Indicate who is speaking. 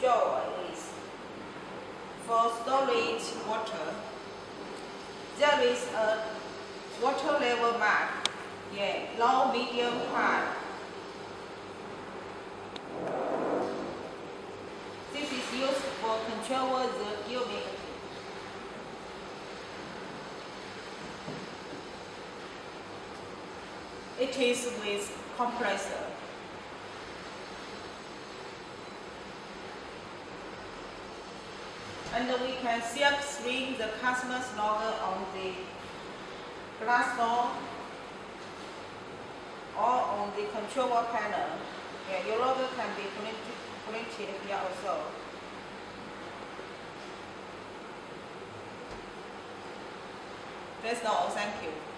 Speaker 1: drawer is for storage water. There is a water level map. Yeah, low, medium, high. This is used for control the humidity. It is with compressor. And we can self-screen the customer's logger on the glass door or on the control panel. Yeah, your logger can be printed here also. That's all. Thank you.